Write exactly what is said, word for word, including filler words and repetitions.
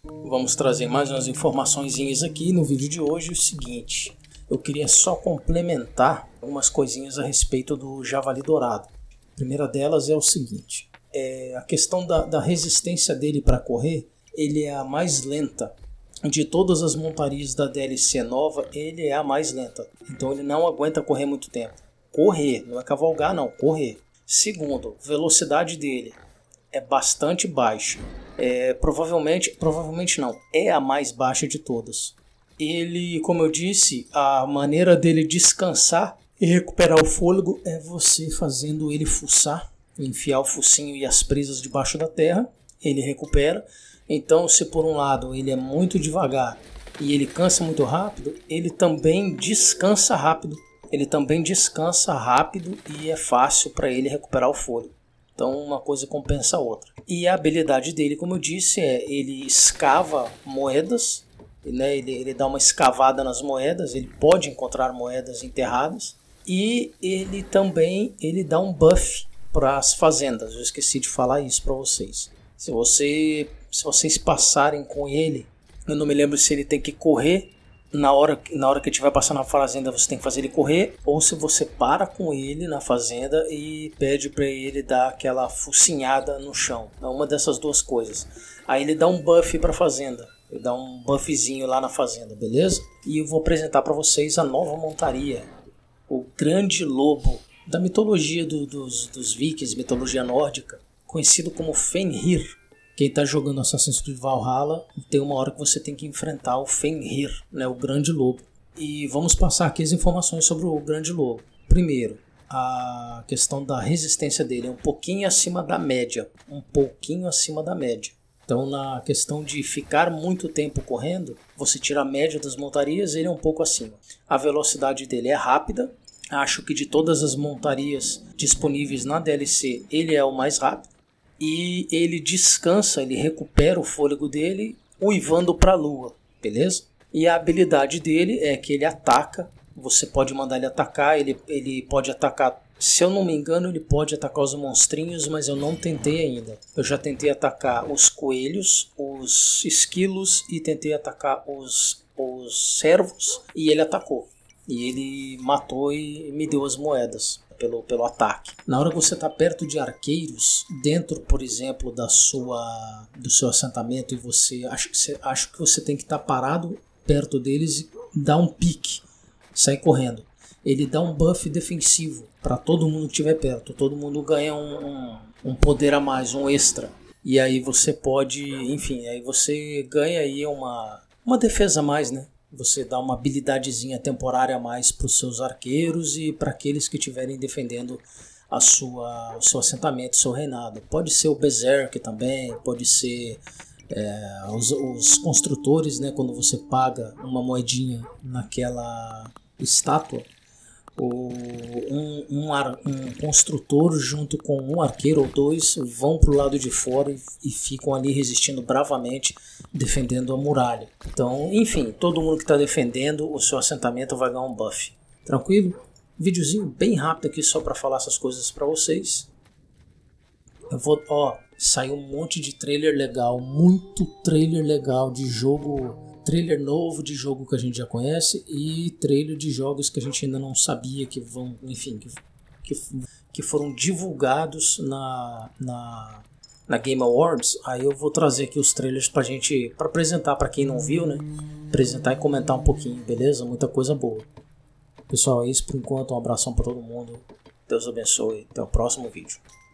Vamos trazer mais umas informaçõezinhas aqui no vídeo de hoje. O seguinte, eu queria só complementar algumas coisinhas a respeito do Javali Dourado. A primeira delas é o seguinte, é a questão da, da resistência dele para correr. Ele é a mais lenta de todas as montarias da D L C nova, ele é a mais lenta, então ele não aguenta correr muito tempo. Correr, não é cavalgar não, correr. Segundo, velocidade dele é bastante baixa, é, provavelmente, provavelmente não, é a mais baixa de todas. Ele, como eu disse, a maneira dele descansar e recuperar o fôlego é você fazendo ele fuçar, enfiar o focinho e as presas debaixo da terra, ele recupera. Então, se por um lado ele é muito devagar e ele cansa muito rápido, ele também descansa rápido. Ele também descansa rápido e é fácil para ele recuperar o fôlego. Então, uma coisa compensa a outra. E a habilidade dele, como eu disse, é ele escava moedas, né? ele, ele dá uma escavada nas moedas, ele pode encontrar moedas enterradas. E ele também ele dá um buff para as fazendas. Eu esqueci de falar isso para vocês. Se, você, se vocês passarem com ele, eu não me lembro se ele tem que correr, na hora, na hora que estiver passando na fazenda você tem que fazer ele correr, ou se você para com ele na fazenda e pede para ele dar aquela focinhada no chão. É uma dessas duas coisas. Aí ele dá um buff para a fazenda, ele dá um buffzinho lá na fazenda, beleza? E eu vou apresentar para vocês a nova montaria, o Grande Lobo, da mitologia do, dos, dos vikings, mitologia nórdica, conhecido como Fenrir. Quem está jogando Assassin's Creed Valhalla, tem uma hora que você tem que enfrentar o Fenrir, né, o Grande Lobo. E vamos passar aqui as informações sobre o Grande Lobo. Primeiro, a questão da resistência dele é um pouquinho acima da média, um pouquinho acima da média. Então, na questão de ficar muito tempo correndo, você tira a média das montarias, ele é um pouco acima. A velocidade dele é rápida. Acho que de todas as montarias disponíveis na D L C, ele é o mais rápido. E ele descansa, ele recupera o fôlego dele uivando para a lua, beleza? E a habilidade dele é que ele ataca, você pode mandar ele atacar, ele, ele pode atacar, se eu não me engano, ele pode atacar os monstrinhos, mas eu não tentei ainda. Eu já tentei atacar os coelhos, os esquilos e tentei atacar os, os servos e ele atacou. E ele matou e me deu as moedas pelo, pelo ataque. Na hora que você está perto de arqueiros, dentro, por exemplo, da sua, do seu assentamento, e você acha, acha que você tem que estar tá parado perto deles e dar um pique, sair correndo. Ele dá um buff defensivo para todo mundo que estiver perto. Todo mundo ganha um, um, um poder a mais, um extra. E aí você pode, enfim, aí você ganha aí uma, uma defesa a mais, né? Você dá uma habilidadezinha temporária a mais para os seus arqueiros e para aqueles que estiverem defendendo a sua, o seu assentamento, o seu reinado. Pode ser o Berserk também, pode ser é, os, os construtores, né, quando você paga uma moedinha naquela estátua. O, um, um, ar, um construtor junto com um arqueiro ou dois vão para o lado de fora e, e ficam ali resistindo bravamente, defendendo a muralha. Então, enfim, todo mundo que está defendendo o seu assentamento vai ganhar um buff. Tranquilo? Videozinho bem rápido aqui só para falar essas coisas para vocês. Eu vou, ó, saiu um monte de trailer legal, muito trailer legal de jogo. Trailer novo de jogo que a gente já conhece e trailer de jogos que a gente ainda não sabia que vão, enfim, que, que, que foram divulgados na, na, na Game Awards. Aí eu vou trazer aqui os trailers pra gente, pra apresentar pra quem não viu, né? Apresentar e comentar um pouquinho, beleza? Muita coisa boa. Pessoal, é isso por enquanto. Um abração pra todo mundo. Deus abençoe. Até o próximo vídeo.